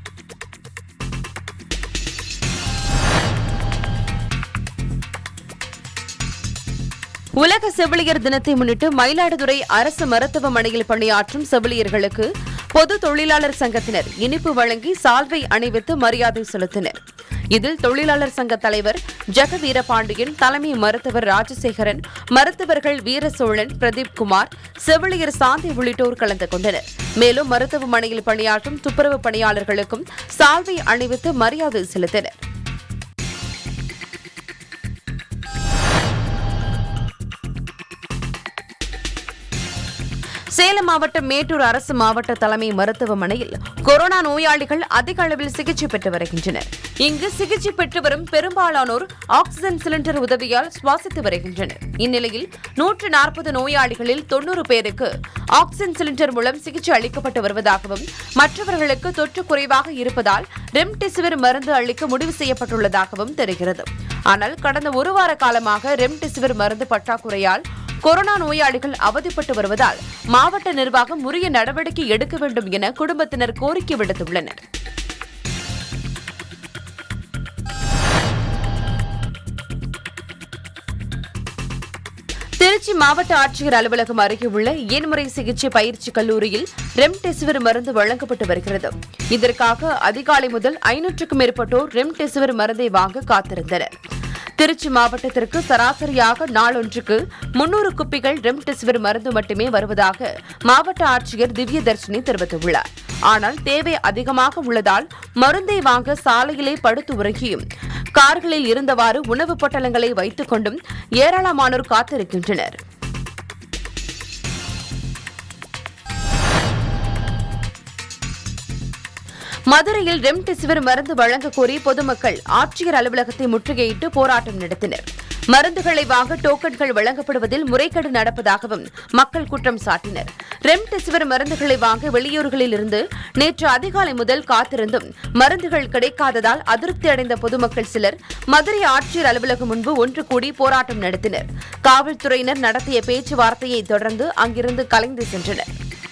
உலக செவிலியர் தினத்தை முன்னிட்டு மயிலாடுதுறை அரசு மருத்துவமனையில் பணியாற்றும் செவிலியர்களுக்கு பொது தொழிலாளர் சங்கத்தினர் இனிப்பு வழங்கி சால்வை அணிவித்து மரியாதை செலுத்தினர். இதில் தொழிலாளர் சங்க தலைவர் ஜெக வீரபாண்டியன், தலைமை மருத்துவர் ராஜசேகரன், மருத்துவர்கள் வீரசோழன், பிரதீப் குமார், செவிலியர் சாந்தி உள்ளிட்டோர் கலந்து கொண்டனர். மேலும் மருத்துவமனையில் பணியாற்றும் துப்புரவு பணியாளர்களுக்கும் சால்வை அணிவித்து மரியாதை செலுத்தினர். சேலம் மாவட்டம் மேட்டூர் அரசு மாவட்ட தலைமை மருத்துவமனையில் கொரோனா நோயாளிகள் அதிக அளவில் சிகிச்சை பெற்று வருகின்றனர். இங்கு சிகிச்சை பெற்று வரும் பெரும்பாலானோர் ஆக்ஸிஜன் சிலிண்டர் உதவியால் சுவாசித்து வருகின்றனர். இந்நிலையில் நூற்று நாற்பது நோயாளிகளில் தொன்னூறு பேருக்கு ஆக்ஸிஜன் சிலிண்டர் மூலம் சிகிச்சை அளிக்கப்பட்டு வருவதாகவும் மற்றவர்களுக்கு தொற்று குறைவாக இருப்பதால் ரெம்டெசிவிர் மருந்து அளிக்க முடிவு செய்யப்பட்டுள்ளதாகவும் தெரிகிறது. ஆனால் கடந்த ஒரு வார காலமாக ரெம்டெசிவிர் மருந்து பற்றாக்குறையால் கொரோனா நோயாளிகள் அவதிப்பட்டு வருவதால் மாவட்ட நிர்வாகம் உரிய நடவடிக்கை எடுக்க வேண்டும் என குடும்பத்தினர் கோரிக்கை விடுத்துள்ளனர். திருச்சி மாவட்ட ஆட்சியர் அலுவலகம் அருகே உள்ள எண்முறை சிகிச்சை பயிற்சி கல்லூரியில் ரெம்டெசிவிர் மருந்து வழங்கப்பட்டு வருகிறது. இதற்காக அதிகாலை முதல் ஐநூற்றுக்கும் மேற்பட்டோர் ரெம்டெசிவிர் மருந்தை வாங்க காத்திருந்தனர். திருச்சி மாவட்டத்திற்கு சராசரியாக நாளொன்றுக்கு முன்னூறு குப்பிகள் ரெம்டெசிவிர் மருந்து மட்டுமே வருவதாக மாவட்ட ஆட்சியர் திவ்யதர்ஷினி தெரிவித்துள்ளார். ஆனால் தேவை அதிகமாக உள்ளதால் மருந்தை வாங்க சாலையிலே படுத்து உறங்கியும் கார்களில் இருந்தவாறு உணவுப் பொட்டலங்களை வைத்துக் கொண்டும் ஏராளமானோர் காத்திருக்கின்றனர். மதுரையில் ரெம்டெசிவிர் மருந்து வழங்க கோரி பொதுமக்கள் ஆட்சியர் அலுவலகத்தை முற்றுகையிட்டு போராட்டம் நடத்தினர். மருந்துகளை வாங்க டோக்கன்கள் வழங்கப்படுவதில் முறைகேடு நடப்பதாகவும் மக்கள் குற்றம் சாட்டினர். ரெம்டெசிவிர் மருந்துகளை வாங்க வெளியூர்களில் இருந்து நேற்று அதிகாலை முதல் காத்திருந்தும் மருந்துகள் கிடைக்காததால் அதிருப்தி அடைந்த பொதுமக்கள் சிலர் மதுரை ஆட்சியர் அலுவலகம் முன்பு ஒன்று கூடி போராட்டம் நடத்தினர். காவல்துறையினர் நடத்திய பேச்சுவார்த்தையை தொடர்ந்து அங்கிருந்து கலைந்து சென்றனர்.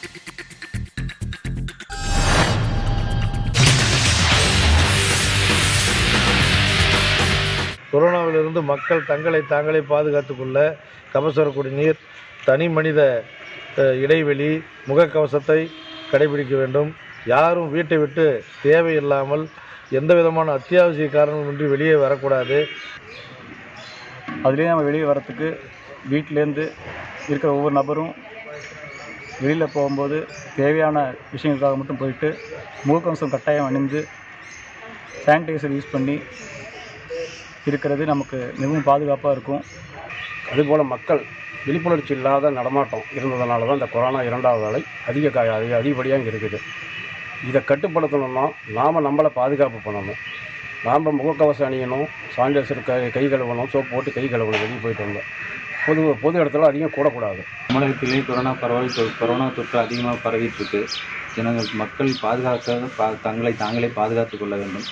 கொரோனாவிலிருந்து மக்கள் தங்களை தாங்களே பாதுகாத்துக் கொள்ள கபசுர குடிநீர், தனி மனித இடைவெளி, முகக்கவசத்தை கடைபிடிக்க வேண்டும். யாரும் வீட்டை விட்டு தேவையில்லாமல் எந்த விதமான அத்தியாவசிய காரணமின்றி வெளியே வரக்கூடாது. அதுலேயே நம்ம வெளியே வரத்துக்கு வீட்டிலேருந்து இருக்கிற ஒவ்வொரு நபரும் வெளியில் போகும்போது தேவையான விஷயங்களுக்காக மட்டும் போயிட்டு முகக்கவசம் கட்டாயம் அணிந்து சானிடைசர் யூஸ் பண்ணி இருக்கிறது நமக்கு மிகவும் பாதுகாப்பாக இருக்கும். அதுபோல் மக்கள் விழிப்புணர்ச்சி இல்லாத நடமாட்டம் இருந்ததுனால தான் இந்த கொரோனா இரண்டாவது அலை அதிக அதிக அதிகப்படியாக இங்கே இருக்குது. இதை கட்டுப்படுத்தணும்னா நாம் நம்மளை பாதுகாப்பு பண்ணணும். நாம் முகக்கவசம் அணியணும், சானிடைசர் கை கை கழுவணும், சோப்பு போட்டு கை கழுவணும். வெளியே போயிட்டு வந்தோம் பொது பொது இடத்துல அதிகம் கூடக்கூடாது. தமிழகத்திலே கொரோனா பரவல் கொரோனா தொற்று அதிகமாக பரவிட்டு இருக்கு. ஜனங்கள் மக்கள் பாதுகாக்க பா தங்களை தாங்களே பாதுகாத்துக் கொள்ள வேண்டும்.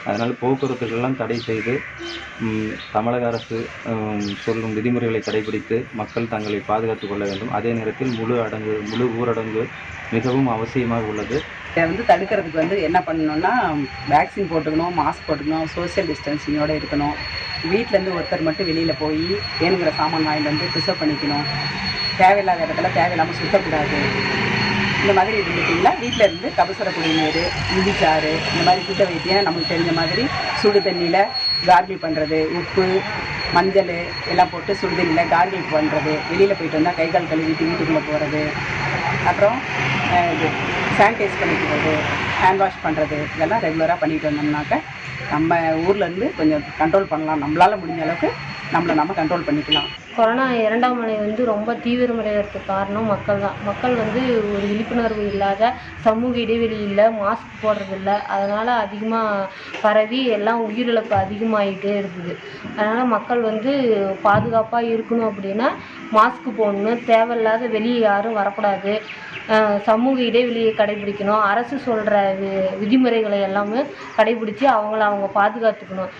அதனால் போக்குவரத்துகளெல்லாம் தடை செய்து தமிழக அரசு சொல்லும் விதிமுறைகளை கடைபிடித்து மக்கள் தங்களை பாதுகாத்துக் கொள்ள வேண்டும். அதே நேரத்தில் முழு அடங்கு முழு ஊரடங்கு மிகவும் அவசியமாக உள்ளது. இதை வந்து தடுக்கிறதுக்கு வந்து என்ன பண்ணணும்னா வேக்சின் போட்டுக்கணும், மாஸ்க் போட்டுக்கணும், சோசியல் டிஸ்டன்சிங்கோடு இருக்கணும். வீட்டிலேருந்து ஒருத்தர் மட்டும் வெளியில் போய் வேணுங்கிற சாமான் வாங்கிட்டு வந்து ப்ரிசர்வ் பண்ணிக்கணும். தேவையில்லாத இடத்துல தேவையில்லாமல் சுற்றக்கூடாது. இந்த மாதிரி இருந்துட்டிங்கன்னா வீட்டில் இருந்து கபசுர குடிநீர், இஞ்சிச்சாறு, இந்த மாதிரி சுத்த வைத்தியம் நமக்கு தெரிஞ்ச மாதிரி சுடு தண்ணியில் கார்கிள் பண்ணுறது, உப்பு மஞ்சள் எல்லாம் போட்டு சுடு தண்ணியில் கார்கிள் பண்ணுறது, வெளியில் போயிட்டு வந்தால் கை கால் கழுவிட்டு வீட்டுக்குள்ளே போகிறது, அப்புறம் இது சானிடைஸ் பண்ணிக்கிறது, ஹேண்ட் வாஷ் பண்ணுறது, இதெல்லாம் ரெகுலராக பண்ணிட்டு வந்தோம்னாக்க நம்ம ஊர்லேருந்து கொஞ்சம் கண்ட்ரோல் பண்ணலாம். நம்மளால் முடிஞ்ச அளவுக்கு நம்மளை நம்ம கண்ட்ரோல் பண்ணிக்கலாம். கொரோனா இரண்டாம் அலை வந்து ரொம்ப தீவிரமடைகிறதுக்கு காரணம் மக்கள் தான். மக்கள் வந்து ஒரு விழிப்புணர்வு இல்லாத, சமூக இடைவெளி இல்லை, மாஸ்க் போடுறதில்ல, அதனால் அதிகமாக பரவி எல்லாம் உயிரிழப்பு அதிகமாகிட்டே இருக்குது. அதனால் மக்கள் வந்து பாதுகாப்பாக இருக்கணும் அப்படின்னா மாஸ்க் போடணும், தேவையில்லாத வெளியே யாரும் வரக்கூடாது, சமூக இடைவெளியை கடைபிடிக்கணும், அரசு சொல்கிற வி விதிமுறைகளை எல்லாமே கடைபிடிச்சி அவங்கள அவங்க பாதுகாத்துக்கணும்.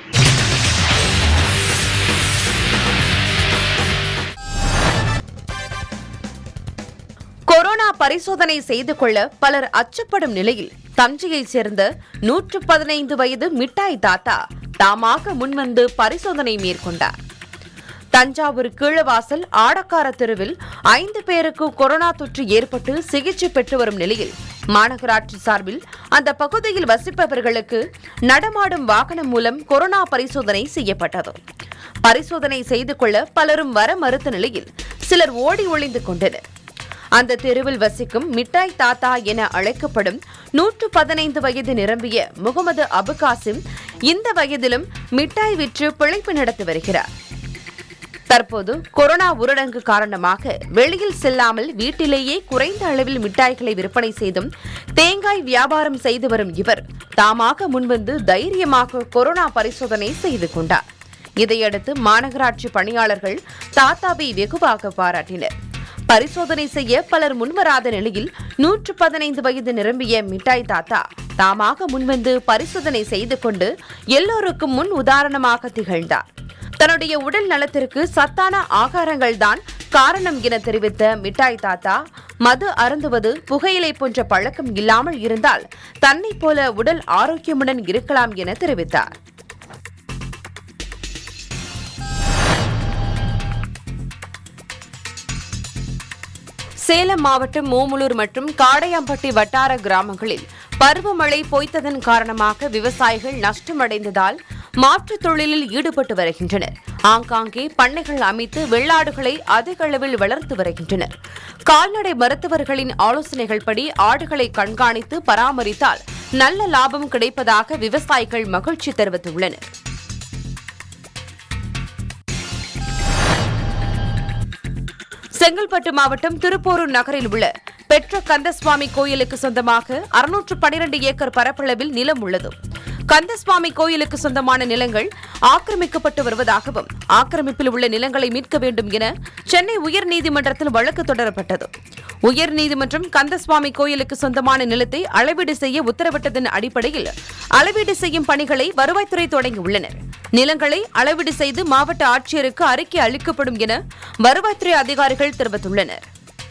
கொரோனா பரிசோதனை செய்து கொள்ள பலர் அச்சப்படும் நிலையில் தஞ்சையைச் சேர்ந்த நூற்று பதினைந்து வயது மிட்டாய் தாத்தா தாமாக முன்வந்து பரிசோதனை மேற்கொண்டார். தஞ்சாவூர் கீழவாசல் ஆடக்கார தெருவில் ஐந்து பேருக்கு கொரோனா தொற்று ஏற்பட்டு சிகிச்சை பெற்று வரும் நிலையில் மாநகராட்சி சார்பில் அந்த பகுதியில் வசிப்பவர்களுக்கு நடமாடும் வாகனம் மூலம் கொரோனா பரிசோதனை செய்யப்பட்டது. பரிசோதனை செய்து கொள்ள பலரும் வர மறுத்த நிலையில் சிலர் ஓடி ஒளிந்து கொண்டனர். அந்த தெருவில் வசிக்கும் மிட்டாய் தாத்தா என அழைக்கப்படும் நூற்று பதினைந்து வயது நிரம்பிய முகமது அபுகாசிம் இந்த வயதிலும் மிட்டாய் விற்று பிழைப்பு நடத்தி வருகிறார். தற்போது கொரோனா ஊரடங்கு காரணமாக வெளியில் செல்லாமல் வீட்டிலேயே குறைந்த அளவில் மிட்டாய்களை விற்பனை செய்தும் தேங்காய் வியாபாரம் செய்து வரும் இவர் தாமாக முன்வந்து தைரியமாக கொரோனா பரிசோதனை செய்து கொண்டார். இதையடுத்து மாநகராட்சி பணியாளர்கள் தாத்தாவை வெகுவாக பாராட்டினர். பரிசோதனை செய்ய பலர் முன்வராத நிலையில் நூற்று பதினைந்து வயது நிரம்பிய மிட்டாய் தாத்தா தாமாக முன்வந்து பரிசோதனை செய்து கொண்டு எல்லோருக்கும் முன் உதாரணமாக திகழ்ந்தார். தன்னுடைய உடல் நலத்திற்கு சத்தான ஆகாரங்கள் தான் காரணம் என தெரிவித்த மிட்டாய் தாத்தா மது அருந்துவது, புகையிலை போன்ற பழக்கம் இல்லாமல் இருந்தால் தன்னை போல உடல் ஆரோக்கியமுடன் இருக்கலாம் என தெரிவித்தார். சேலம் மாவட்டம் ஓமலூர் மற்றும் காடையாம்பட்டி வட்டார கிராமங்களில் பருவமழை பொய்த்ததன் காரணமாக விவசாயிகள் நஷ்டமடைந்ததால் மாற்றுத் தொழிலில் ஈடுபட்டு வருகின்றனர். ஆங்காங்கே பண்ணைகள் அமைத்து வெள்ளாடுகளை அதிக அளவில் வளர்த்து வருகின்றனர். கால்நடை மருத்துவர்களின் ஆலோசனைகள் படி ஆடுகளை கண்காணித்து பராமரித்தால் நல்ல லாபம் கிடைப்பதாக விவசாயிகள் மகிழ்ச்சி தெரிவித்துள்ளனர். செங்கல்பட்டு மாவட்டம் திருப்போரூர் நகரில் உள்ள பெற்ற கந்தசுவாமி கோயிலுக்கு சொந்தமாக அறுநூற்று பனிரண்டு ஏக்கர் பரப்பளவில் நிலம் உள்ளது. கந்தசுவாமி கோயிலுக்கு சொந்தமான நிலங்கள் ஆக்கிரமிக்கப்பட்டு வருவதாகவும் ஆக்கிரமிப்பில் உள்ள நிலங்களை மீட்க வேண்டும் என சென்னை உயர்நீதிமன்றத்தில் வழக்கு தொடரப்பட்டது. உயர்நீதிமன்றம் கந்தசுவாமி கோயிலுக்கு சொந்தமான நிலத்தை அளவீடு செய்ய உத்தரவிட்டதன் அடிப்படையில் அளவீடு செய்யும் பணிகளை வருவாய்த்துறை தொடங்கியுள்ளனர். நிலங்களை அளவீடு செய்து மாவட்ட ஆட்சியருக்கு அறிக்கை அளிக்கப்படும் என வருவாய்த்துறை அதிகாரிகள் தெரிவித்துள்ளனர்.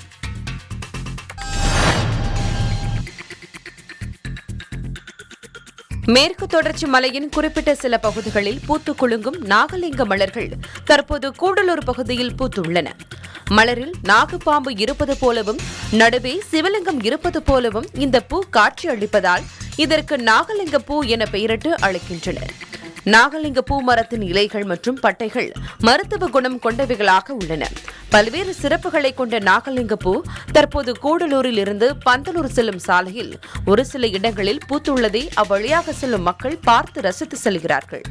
மேற்கு தொடர்ச்சி மலையின் குறிப்பிட்ட சில பகுதிகளில் பூத்து குலுங்கும் நாகலிங்க மலர்கள் தற்போது கூடலூர் பகுதியில் பூத்துள்ளன. மலரில் நாகப்பாம்பு இருப்பது போலவும் நடுவே சிவலிங்கம் இருப்பது போலவும் இந்த பூ காட்சி அளிப்பதால் இதற்கு நாகலிங்க பூ என பெயரிட்டு அழைக்கின்றனர். நாகலிங்க பூ மரத்தின் இலைகள் மற்றும் பட்டைகள் மருத்துவ குணம் கொண்டவைகளாக உள்ளன. பல்வேறு சிறப்புகளை கொண்ட நாகலிங்க பூ தற்போது கூடலூரில் இருந்து பந்தலூர் செல்லும் சாலையில் ஒரு சில இடங்களில் பூத்துள்ளதை அவ்வழியாக செல்லும் மக்கள் பார்த்து ரசித்து செல்கிறார்கள்.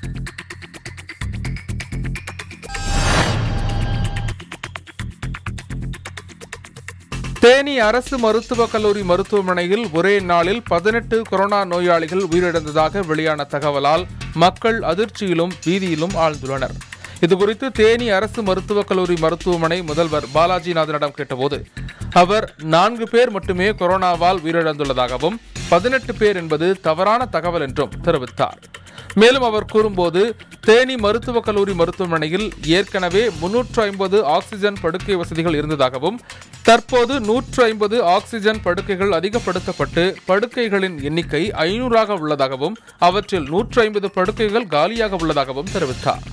தேனி அரசு மருத்துவக் கல்லூரி மருத்துவமனையில் ஒரே நாளில் பதினெட்டு கொரோனா நோயாளிகள் உயிரிழந்ததாக வெளியான தகவலால் மக்கள் அதிர்ச்சியிலும் பீதியிலும் ஆழ்ந்துள்ளனர். இதுகுறித்து தேனி அரசு மருத்துவக் கல்லூரி மருத்துவமனை முதல்வர் பாலாஜிநாதனிடம் கேட்டபோது அவர் நான்கு பேர் மட்டுமே கொரோனாவால் உயிரிழந்துள்ளதாகவும் பதினெட்டு பேர் என்பது தவறான தகவல் என்றும் தெரிவித்தார். மேலும் அவர் கூறும்போது, தேனி மருத்துவக் கல்லூரி மருத்துவமனையில் ஏற்கனவே முன்னூற்று ஐம்பது ஆக்சிஜன் படுக்கை வசதிகள் இருந்ததாகவும் தற்போது நூற்று ஐம்பது ஆக்சிஜன் படுக்கைகள் அதிகப்படுத்தப்பட்டு படுக்கைகளின் எண்ணிக்கை ஐநூறாக உள்ளதாகவும் அவற்றில் நூற்று ஐம்பது படுக்கைகள் காலியாக உள்ளதாகவும் தெரிவித்தார்.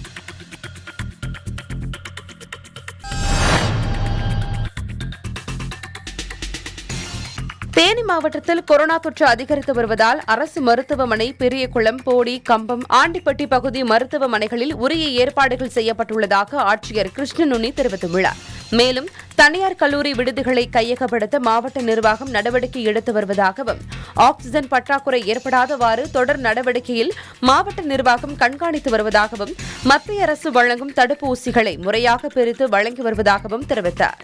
தேனி மாவட்டத்தில் கொரோனா தொற்று அதிகரித்து வருவதால் அரசு மருத்துவமனை, பெரியகுளம், போடி, கம்பம், ஆண்டிப்பட்டி பகுதி மருத்துவமனைகளில் உரிய ஏற்பாடுகள் செய்யப்பட்டுள்ளதாக ஆட்சியர் கிருஷ்ணனுனி தெரிவித்துள்ளார். மேலும் தனியார் கல்லூரி விடுதிகளை கையகப்படுத்த மாவட்ட நிர்வாகம் நடவடிக்கை எடுத்து வருவதாகவும் ஆக்சிஜன் பற்றாக்குறை ஏற்படாதவாறு தொடர் நடவடிக்கையில் மாவட்ட நிர்வாகம் கண்காணித்து வருவதாகவும் மத்திய அரசு வழங்கும் தடுப்பூசிகளை முறையாக பிரித்து வழங்கி வருவதாகவும் தெரிவித்தார்.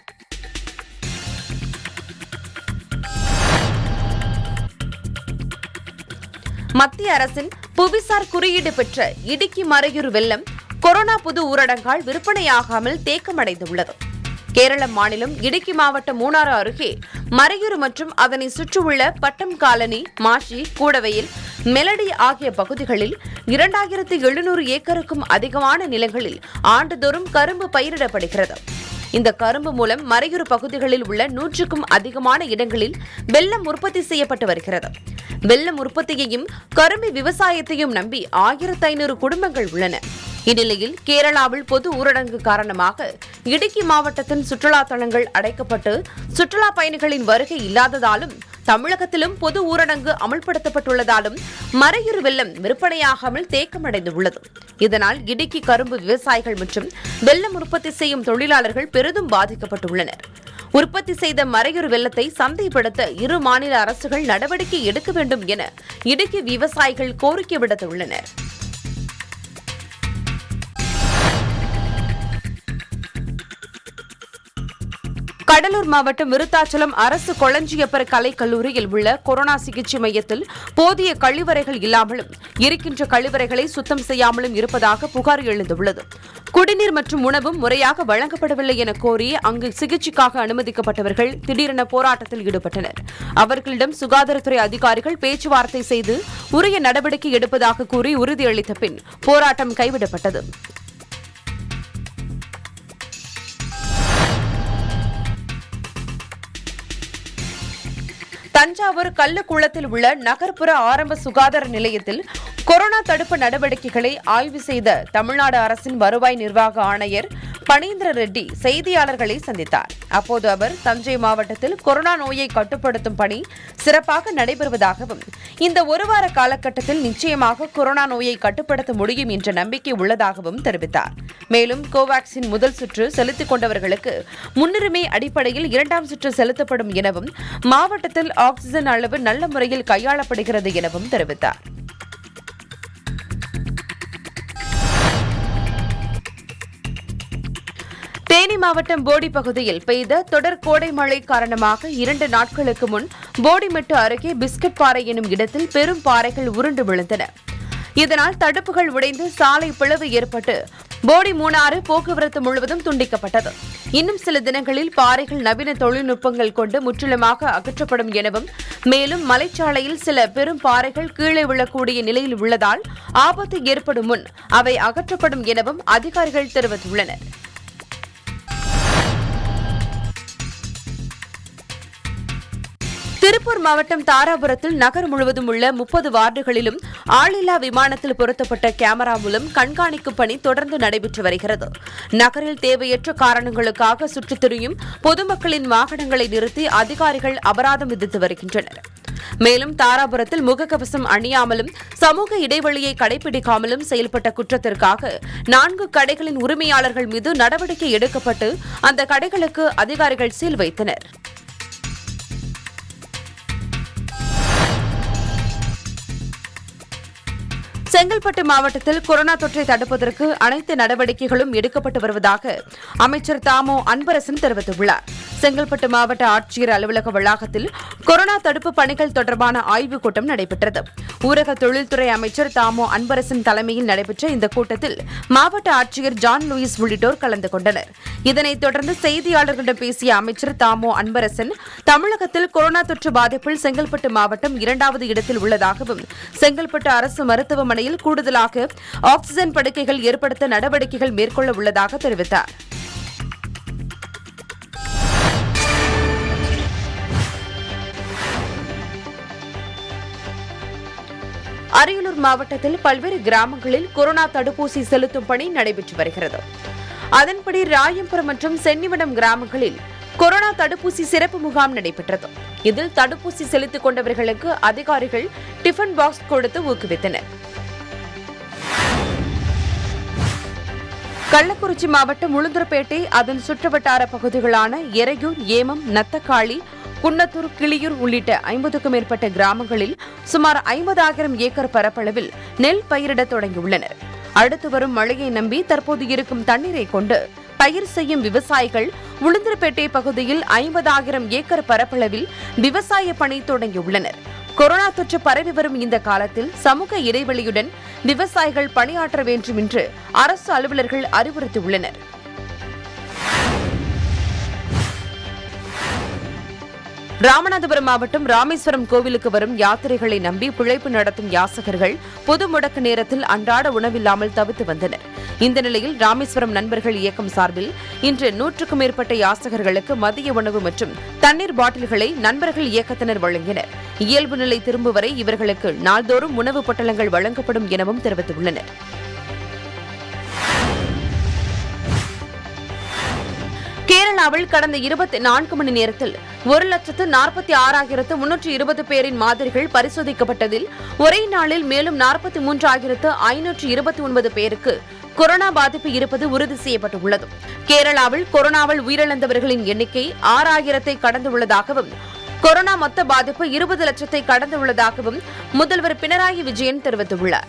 மத்திய அரசின் புவிசார் குறியீடு பெற்ற இடுக்கி மறையூர் வெள்ளம் கொரோனா புது ஊரடங்கால் விற்பனையாகாமல் தேக்கமடைந்துள்ளது. கேரள மாநிலம் இடுக்கி மாவட்டம் மூணாறு அருகே மறையூர் மற்றும் அதனை சுற்றியுள்ள பட்டம் காலனி, மாஷி, கூடவையில், மெலடி ஆகிய பகுதிகளில் இரண்டாயிரத்து எழுநூறு ஏக்கருக்கும் அதிகமான நிலங்களில் ஆண்டுதோறும் கரும்பு பயிரிடப்படுகிறது. இந்த கரும்பு மூலம் மறையூர் பகுதிகளில் உள்ள நூற்றுக்கும் அதிகமான இடங்களில் வெல்லம் உற்பத்தி செய்யப்பட்டு வருகிறது. வெல்லம் உற்பத்தியையும் கரும்பு விவசாயத்தையும் நம்பி ஆயிரத்து ஐநூறு குடும்பங்கள் உள்ளன. இந்நிலையில் கேரளாவில் பொது ஊரடங்கு காரணமாக இடுக்கி மாவட்டத்தின் சுற்றுலா தலங்கள் அடைக்கப்பட்டு சுற்றுலா பயணிகளின் வருகை இல்லாததாலும் தமிழகத்திலும் பொது ஊரடங்கு அமல்படுத்தப்பட்டுள்ளதாலும் மறையூர் வெல்லம் விற்பனையாகாமல் தேக்கமடைந்துள்ளது. இதனால் இடுக்கி கரும்பு விவசாயிகள் மற்றும் வெல்லம் உற்பத்தி செய்யும் தொழிலாளர்கள் பெரிதும் பாதிக்கப்பட்டுள்ளனர். உற்பத்தி செய்த மறையூர் வெல்லத்தை சந்தைப்படுத்த இரு மாநில அரசுகள் நடவடிக்கை எடுக்க வேண்டும் என இடுக்கி விவசாயிகள் கோரிக்கை விடுத்துள்ளனர். கடலூர் மாவட்டம் விருத்தாச்சலம் அரசு கொளஞ்சியப்பர் கலைக் கல்லூரியில் உள்ள கொரோனா சிகிச்சை மையத்தில் போதிய கழிவறைகள் இல்லாமலும் இருக்கின்ற கழிவறைகளை சுத்தம் செய்யாமலும் இருப்பதாக புகார் எழுந்துள்ளது. குடிநீர் மற்றும் உணவும் முறையாக வழங்கப்படவில்லை என கோரி அங்கு சிகிச்சைக்காக அனுமதிக்கப்பட்டவர்கள் திடீரென போராட்டத்தில் ஈடுபட்டனர். அவர்களிடம் சுகாதாரத்துறை அதிகாரிகள் பேச்சுவார்த்தை செய்து உரிய நடவடிக்கை எடுப்பதாக கூறி உறுதியளித்த பின் போராட்டம் கைவிடப்பட்டது. தஞ்சாவூர் கல்லுக்குளத்தில் உள்ள நகர்ப்புற ஆரம்ப சுகாதார நிலையத்தில் கொரோனா தடுப்பு நடவடிக்கைகளை ஆய்வு செய்த தமிழ்நாடு அரசின் வருவாய் நிர்வாக ஆணையர் பனீந்திர ரெட்டி செய்தியாளர்களை சந்தித்தார். அப்போது அவர் தஞ்சை மாவட்டத்தில் கொரோனா நோயை கட்டுப்படுத்தும் பணி சிறப்பாக நடைபெறுவதாகவும் இந்த ஒரு வார காலகட்டத்தில் நிச்சயமாக கொரோனா நோயை கட்டுப்படுத்த முடியும் என்ற நம்பிக்கை உள்ளதாகவும் தெரிவித்தார். மேலும் கோவாக்சின் முதல் சுற்று செலுத்திக் கொண்டவர்களுக்கு முன்னுரிமை அடிப்படையில் இரண்டாம் சுற்று செலுத்தப்படும் எனவும் மாவட்டத்தில் ஆக்சிஜன் அளவு நல்ல முறையில் கையாளப்படுகிறது எனவும் தெரிவித்தார். தேனி மாவட்டம் போடி பகுதியில் பெய்த தொடர் கோடை மழை காரணமாக இரண்டு நாட்களுக்கு முன் போடிமெட்டு அருகே பிஸ்கட் பாறை எனும் இடத்தில் பெரும் பாறைகள் உருண்டு விழுந்தன. இதனால் தடுப்புகள் உடைந்து சாலை பிளவு ஏற்பட்டு போடி மூணாறு போக்குவரத்து முழுவதும் துண்டிக்கப்பட்டது. இன்னும் சில தினங்களில் பாறைகள் நவீன தொழில்நுட்பங்கள் கொண்டு முற்றிலுமாக அகற்றப்படும் எனவும் மேலும் மலைச்சாலையில் சில பெரும் பாறைகள் கீழே விழக்கூடிய நிலையில் உள்ளதால் ஆபத்து ஏற்படும் முன் அவை அகற்றப்படும் எனவும் அதிகாரிகள் தெரிவித்துள்ளனர். திருப்பூர் மாவட்டம் தாராபுரத்தில் நகர் முழுவதும் உள்ள முப்பது வார்டுகளிலும் ஆளில்லா விமானத்தில் பொருத்தப்பட்ட கேமரா மூலம் கண்காணிக்கும் பணி தொடர்ந்து நடைபெற்று வருகிறது. நகரில் தேவையற்ற காரணங்களுக்காக சுற்றித் திரியும் பொதுமக்களின் வாகனங்களை நிறுத்தி அதிகாரிகள் அபராதம் விதித்து வருகின்றனர். மேலும் தாராபுரத்தில் முகக்கவசம் அணியாமலும் சமூக இடைவெளியை கடைபிடிக்காமலும் செயல்பட்ட குற்றத்திற்காக நான்கு கடைகளின் உரிமையாளர்கள் மீது நடவடிக்கை எடுக்கப்பட்டு அந்த கடைகளுக்கு அதிகாரிகள் சீல் வைத்தனர். செங்கல்பட்டு மாவட்டத்தில் கொரோனா தொற்றை தடுப்பதற்கு அனைத்து நடவடிக்கைகளும் எடுக்கப்பட்டு வருவதாக அமைச்சர் தாமோ அன்பரசன் தெரிவித்துள்ளார். செங்கல்பட்டு மாவட்ட ஆட்சியர் அலுவலக வளாகத்தில் கொரோனா தடுப்பு பணிகள் தொடர்பான ஆய்வுக் கூட்டம் நடைபெற்றது. ஊரக தொழில்துறை அமைச்சர் தாமோ அன்பரசன் தலைமையில் நடைபெற்ற இந்த கூட்டத்தில் மாவட்ட ஆட்சியர் ஜான் லூயிஸ் உள்ளிட்டோர் கலந்து கொண்டனர். இதனைத் தொடர்ந்து செய்தியாளர்களிடம் பேசிய அமைச்சர் தாமோ அன்பரசன், தமிழகத்தில் கொரோனா தொற்று பாதிப்பில் செங்கல்பட்டு மாவட்டம் இரண்டாவது இடத்தில் உள்ளதாகவும், செங்கல்பட்டு அரசு மருத்துவமனையில் கூடுதலாக ஆக்ஸிஜன் படுக்கைகள் ஏற்படுத்த நடவடிக்கைகள் மேற்கொள்ள உள்ளதாக தெரிவித்தார். அரியலூர் மாவட்டத்தில் பல்வேறு கிராமங்களில் கொரோனா தடுப்பூசி செலுத்தும் பணி நடைபெற்று வருகிறது. அதன்படி ராயம்புரம் மற்றும் சென்னிவடம் கிராமங்களில் கொரோனா தடுப்பூசி சிறப்பு முகாம் நடைபெற்றது. இதில் தடுப்பூசி செலுத்திக் கொண்டவர்களுக்கு அதிகாரிகள் டிஃபன் பாக்ஸ் கொடுத்து ஊக்குவித்தனர். கள்ளக்குறிச்சி மாவட்டம் உளுந்தூர்பேட்டை அதன் சுற்றுவட்டார பகுதிகளான எரையூர், ஏமம், நத்தக்காளி, குன்னத்தூர், கிளியூர் உள்ளிட்ட ஐம்பதுக்கும் மேற்பட்ட கிராமங்களில் சுமார் ஐம்பதாயிரம் ஏக்கர் பரப்பளவில் நெல் பயிரிட தொடங்கியுள்ளனர். அடுத்து வரும் மழையை நம்பி தற்போது இருக்கும் தண்ணீரை கொண்டு பயிர் செய்யும் விவசாயிகள் உளுந்தூர்பேட்டை பகுதியில் ஐம்பதாயிரம் ஏக்கர் பரப்பளவில் விவசாய பணி தொடங்கியுள்ளனர். கொரோனா தொற்று பரவி வரும் இந்த காலத்தில் சமூக இடைவெளியுடன் விவசாயிகள் பணியாற்ற வேண்டும் என்று அரசு அலுவலர்கள் அறிவுறுத்தியுள்ளனர். ராமநாதபுரம் மாவட்டம் ராமேஸ்வரம் கோவிலுக்கு வரும் யாத்திரைகளை நம்பி பிழைப்பு நடத்தும் யாசகர்கள் பொது முடக்க நேரத்தில் அன்றாட உணவில்லாமல் தவித்து வந்தனர். இந்த நிலையில் ராமேஸ்வரம் நண்பர்கள் இயக்கம் சார்பில் இன்று நூற்றுக்கும் மேற்பட்ட யாசகர்களுக்கு மதிய உணவு மற்றும் தண்ணீர் பாட்டில்களை நண்பர்கள் இயக்கத்தினர் வழங்கினர். இயல்பு நிலை திரும்பும் வரை இவர்களுக்கு நாள்தோறும் உணவு பொட்டலங்கள் வழங்கப்படும் எனவும் தெரிவித்துள்ளனர். கேரளாவில் கடந்த இருபத்தி நான்கு மணி நேரத்தில் ஒரு லட்சத்து நாற்பத்தி ஆறாயிரத்து முன்னூற்று இருபது பேரின் மாதிரிகள் பரிசோதிக்கப்பட்டதில் ஒரே நாளில் மேலும் நாற்பத்தி மூன்றாயிரத்து ஐநூற்று இருபத்தி ஒன்பது பேருக்கு கொரோனா பாதிப்பு இருப்பது உறுதி செய்யப்பட்டுள்ளது. கேரளாவில் கொரோனாவில் உயிரிழந்தவர்களின் எண்ணிக்கை ஆறாயிரத்தை கடந்துள்ளதாகவும், கொரோனா மொத்த பாதிப்பு இருபது லட்சத்தை கடந்துள்ளதாகவும் முதல்வர் பினராயி விஜயன் தெரிவித்துள்ளார்.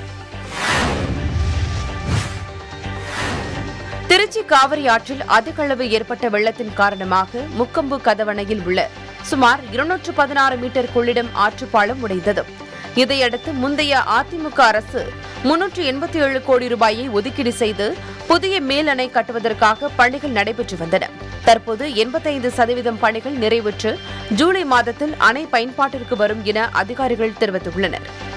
திருச்சி காவிரி ஆற்றில் அதிக அளவு ஏற்பட்ட வெள்ளத்தின் காரணமாக முக்கொம்பு கதவணையில் உள்ள சுமார் இருநூற்று பதினாறு மீட்டர் கொள்ளிடம் ஆற்றுப்பாலம் உடைந்தது. இதையடுத்து முந்தைய அதிமுக அரசு முன்னூற்று எண்பத்தி ஏழு கோடி ரூபாயை ஒதுக்கீடு செய்து புதிய மேல் அணை கட்டுவதற்காக பணிகள் நடைபெற்று வந்தன. தற்போது எண்பத்தைந்து சதவீதம் பணிகள் நிறைவுற்று ஜூலை மாதத்தில் அணை பயன்பாட்டிற்கு வரும் என அதிகாரிகள் தெரிவித்துள்ளனர்.